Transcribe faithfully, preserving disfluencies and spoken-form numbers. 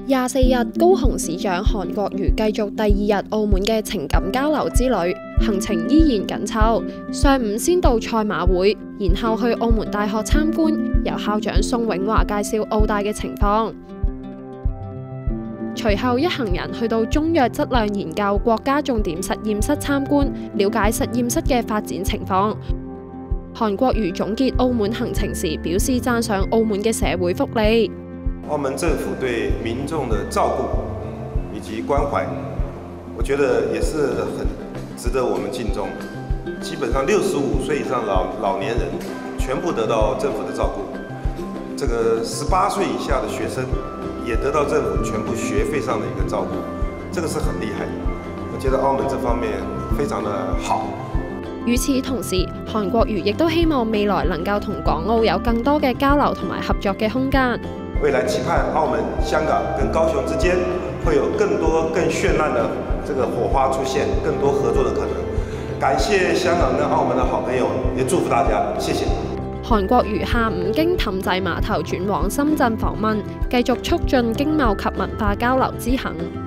廿四日，高雄市長韓國瑜繼續第二日澳門嘅情感交流之旅，行程依然緊湊。上午先到賽馬會，然後去澳門大學參觀，由校長宋永華介紹澳大嘅情況。隨後一行人去到中藥質量研究國家重點實驗室參觀，了解實驗室嘅發展情況。韓國瑜總結澳門行程時表示讚賞澳門嘅社會福利。 澳門政府對民眾的照顧以及關懷，我覺得也是很值得我們敬重的。基本上六十五歲以上老老年人全部得到政府的照顧，這個十八歲以下的學生也得到政府全部學費上的一個照顧，這個是很厲害的。我覺得澳門這方面非常的好。 與此同時，韓國瑜亦都希望未來能夠同港澳有更多嘅交流同埋合作嘅空間。 未來期盼澳門、香港跟高雄之間會有更多更絢爛的這個火花出現，更多合作的可能。感謝香港跟澳門的好朋友，也祝福大家，謝謝。 韓國瑜下午經氹仔碼頭轉往深圳訪問，繼續促進經貿及文化交流之行。